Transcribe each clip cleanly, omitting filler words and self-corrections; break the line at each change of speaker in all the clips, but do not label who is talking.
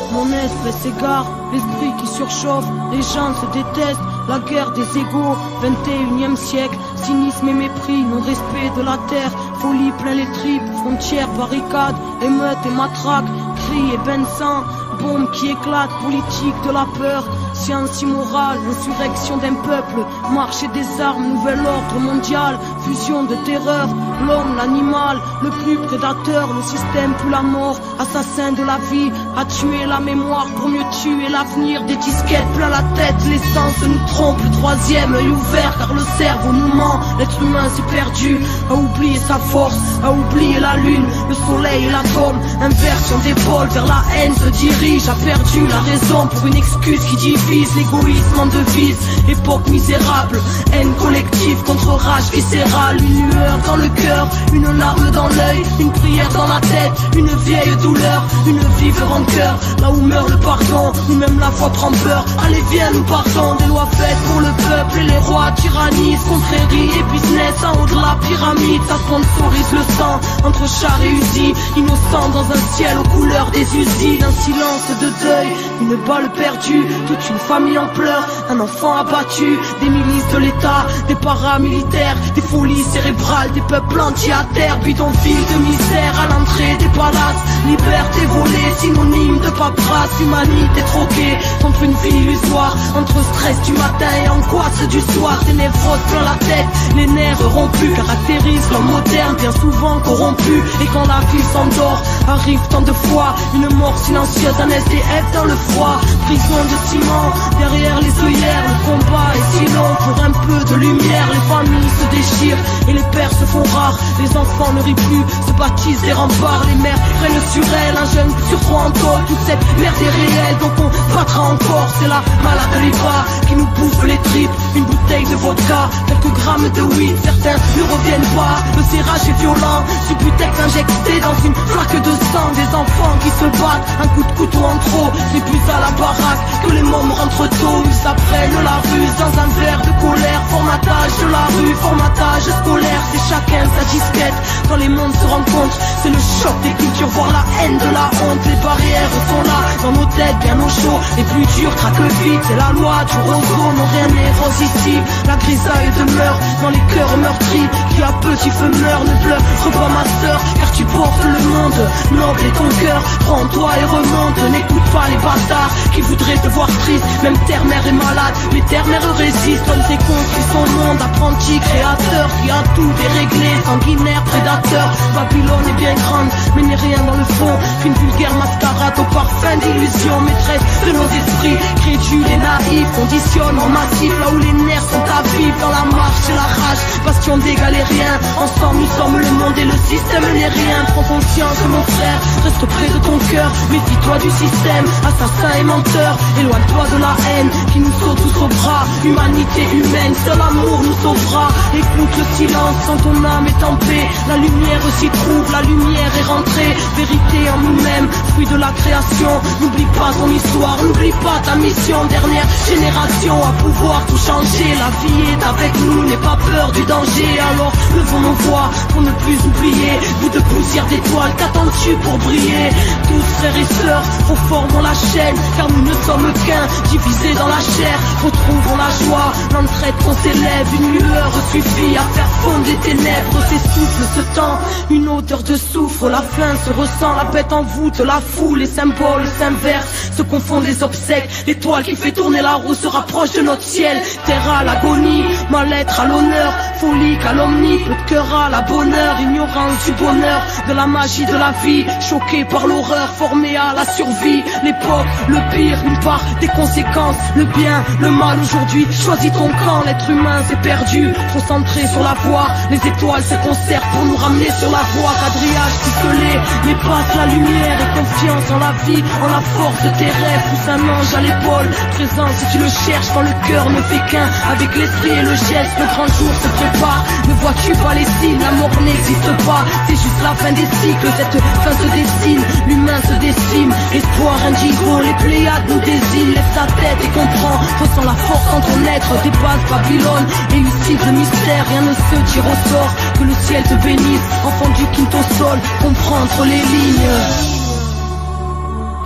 Mon espèce s'égare, l'esprit qui surchauffe, les gens se détestent, la guerre des égaux, 21e siècle, cynisme et mépris, non-respect de la terre, folie plein les tripes, frontières, barricades, émeutes et matraques, cris et bains de sang, bombes qui éclatent, politique de la peur, science immorale, insurrection d'un peuple, marché des armes, nouvel ordre mondial, fusion de terreur, l'homme, l'animal, le plus prédateur, le système plus la mort, assassin de la vie, à tuer la mémoire pour mieux tuer l'avenir, des disquettes plein la tête, l'essence nous trompe, le troisième œil ouvert car le cerveau nous ment, l'être humain s'est perdu, à oublier sa force, à oublier la lune, le soleil et l'atome, inversion d'épaule vers la haine se dirige, a perdu la raison pour une excuse qui divise, l'égoïsme en devise, époque misérable, haine collective contre rage viscérale, une lueur dans le cœur, une larme dans l'œil, une prière dans la tête, une vieille douleur, une vive rancœur, là où meurt le pardon, où même la foi prend peur, allez viens nous partons, des lois faites pour le peuple et les rois tyrannisent, confréries et business en haut de la pyramide, ça sponsorise le sang, entre chars et usines, innocents dans un ciel aux couleurs des usines, un silence de deuil, une balle perdue, toute une famille en pleurs, un enfant abattu, des milices de l'État, des paramilitaires, des folies cérébrales, des peuples entiers à terre, bidonville de misère à l'entrée des palaces, liberté volée, synonyme de paperasse, humanité troquée contre une vie illusoire, entre stress du matin et angoisse du soir, des névroses plein la tête, les nerfs rompus caractérisent l'homme moderne, bien souvent corrompu, et quand la vie s'endort, arrive tant de fois, une mort silencieuse, un SDF dans le froid, prison de ciment, derrière les œillères, le combat est si long, pour un peu de lumière, les familles se déchirent, et les pères se font rares, les enfants ne rient plus, se bâtissent des remparts, les mères prennent sur elles, un jeune sur trois en tôle, toute cette merde est réelle, donc on battra encore, c'est la malade de l'IVA qui nous bouffe les tripes, une bouteille de vodka, quelques grammes de weed, certains ne reviennent pas, le serrage est violent, Subutex injecté dans une flaque de sang, des enfants qui se battent, un coup de couteau en trop, c'est plus à la baraque que les mômes rentrent tôt, ils s'apprennent la rue dans un verre de colère, formatage de la rue, formatage scolaire, c'est chacun sa disquette, quand les mondes se rencontrent, c'est le choc des cultures, voir la haine de la honte, les barrières sont là, dans nos têtes bien au chaud, les plus durs craquent vite, c'est la loi du roseau, non rien n'est rose ici, la grisaille demeure dans les cœurs meurtris, qui à petit feu meurt, ne pleure pas ma sœur, car tu portes le monde, noble est ton cœur, prends-toi et remonte, n'écoute pas les bâtards, qui voudraient te voir triste, même terre-mère est malade, mais terre-mère résiste, l'homme s'est construit son monde, apprenti, créateur, qui a tout déréglé, sanguinaire, prédateur, Babylone est bien grande, mais n'est rien dans le fond, qu'une vulgaire mascarade au parfum d'illusion, maîtresse de nos esprits, crédules et naïfs, conditionnement massif, là où les nerfs sont à vivre, dans la marche et la rage, bastion d'égal et rien, ensemble nous sommes le monde et le système n'est rien, prends conscience mon frère, reste près de ton cœur, méfie-toi du système, assassin et menteur, éloigne-toi de la haine, qui nous saute tous au bras, humanité humaine, seul amour nous sauvera, écoute le silence quand ton âme est en paix, la lumière s'y trouve, la lumière est rentrée, vérité en nous-mêmes, fruit de la création, n'oublie pas ton histoire, n'oublie pas ta mission, dernière génération à pouvoir tout changer, la vie est avec nous, n'aie pas peur du danger, alors levons nos voix pour ne plus oublier, bout de poussière d'étoiles, qu'attends-tu pour briller, tous frères et sœurs, reformons la chaîne, car nous ne sommes qu'un, divisés dans la chair, retrouvons la joie, l'entraide qu'on s'élève, une lueur suffit à faire fondre les ténèbres, s'essouffle ce temps, une odeur de soufre, la faim se ressent, la bête en voûte, la foule, les symboles s'inversent, se confondent les obsèques, l'étoile qui fait tourner la roue se rapproche de notre ciel, terre à l'agonie, mal-être à l'honneur, folie, calomnie, peu de cœur à la bonheur, ignorance du bonheur, de la magie de la vie, choqué par l'horreur, formé à la survie, l'époque, le pire, une part des conséquences, le bien, le mal aujourd'hui, choisis ton camp, l'être humain s'est perdu, concentré sur la voie, les étoiles se concertent pour nous ramener sur la voie, quadrillage ficelé, mais passe la lumière et confiance en la vie, en la force de tes rêves, pousse un ange à l'épaule, présent si tu le cherches quand le cœur ne fait qu'un, avec l'esprit et le geste, le grand jour se prépare, ne vois-tu pas les signes, la mort n'existe pas, c'est juste la fin des cycles, cette fin se dessine, l'humain se décime, espoir indigo, les Pléiades nous désignent, lève ta tête et comprends, ressens la force en ton être, dépasse Babylone, et lucide le mystère, rien ne se tire au sort, que le ciel te bénisse, enfant du quinto sol, comprends entre les lignes.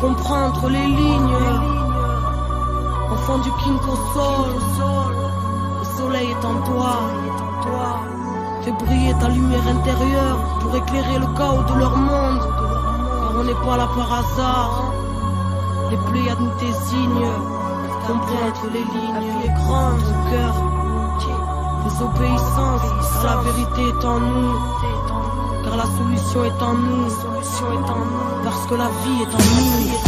comprendre les lignes. Enfant du King Console, le soleil est en toi. Fais briller ta lumière intérieure pour éclairer le chaos de leur monde. Car on n'est pas là par hasard. Les Pléiades nous désignent. Comprendre les lignes. La vie est grande, le cœur. Fais obéissance, car la vérité est en nous. Car la solution est en nous. Parce que la vie est en nous.